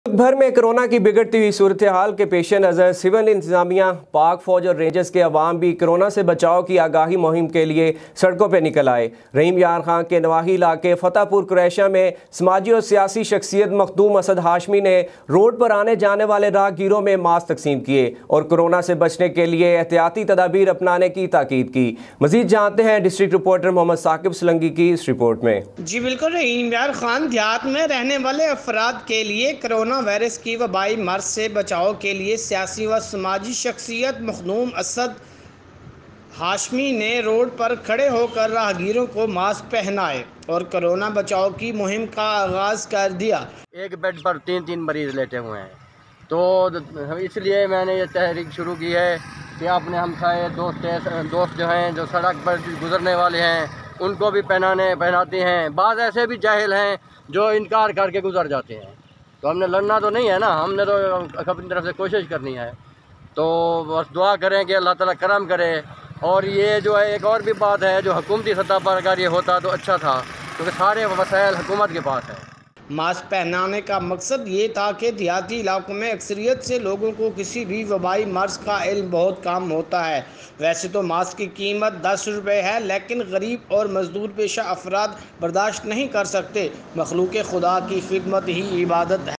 मुल्क भर में कोरोना की बिगड़ती हुई सूरत हाल के पेश नज़र सिविल इंतजामिया, पाक फौज और रेंजर्स के अवाम भी कोरोना से बचाव की आगाही मुहिम के लिए सड़कों पर निकल आए। रहीम यार खां के नवाही इलाके फतेहपुर कुरैशा में समाजी और सियासी शख्सियत मखदूम असद हाशमी ने रोड पर आने जाने वाले राहगीरों में मास्क तकसीम किए और कोरोना से बचने के लिए एहतियाती तदाबीर अपनाने की ताकीद की। मजीद जानते हैं डिस्ट्रिक्ट रिपोर्टर मोहम्मद साकिब सलंगी की इस रिपोर्ट में। जी बिल्कुल, रहीम यार खान देहात में रहने वाले अफराद के लिए कोरोना वायरस की वबाई मर्ज से बचाव के लिए सियासी व समाजी शख्सियत मखदूम असद हाशमी ने रोड पर खड़े होकर राहगीरों को मास्क पहनाए और कोरोना बचाव की मुहिम का आगाज़ कर दिया। एक बेड पर तीन मरीज़ लेटे हुए हैं, तो इसलिए मैंने ये तहरीक शुरू की है कि अपने हमसाए दोस्त जो हैं, जो सड़क पर गुजरने वाले हैं, उनको भी पहनाते हैं। बाद ऐसे भी जाहिल हैं जो इनकार करके गुजर जाते हैं। तो हमने लड़ना तो नहीं है ना, हमने तो अपनी तरफ से कोशिश करनी है। तो बस दुआ करें कि अल्लाह ताला करम करे। और ये जो है, एक और भी बात है, जो हुकूमती सतह पर अगर ये होता तो अच्छा था, क्योंकि सारे वसाइल हुकूमत के पास है। मास्क पहनाने का मकसद ये था कि देहाती इलाकों में अक्सरियत से लोगों को किसी भी वबाई मर्ज का इल्म बहुत कम होता है। वैसे तो मास्क की कीमत 10 रुपये है, लेकिन गरीब और मजदूर पेशा अफराद बर्दाश्त नहीं कर सकते। मखलूक खुदा की खिदमत ही इबादत है।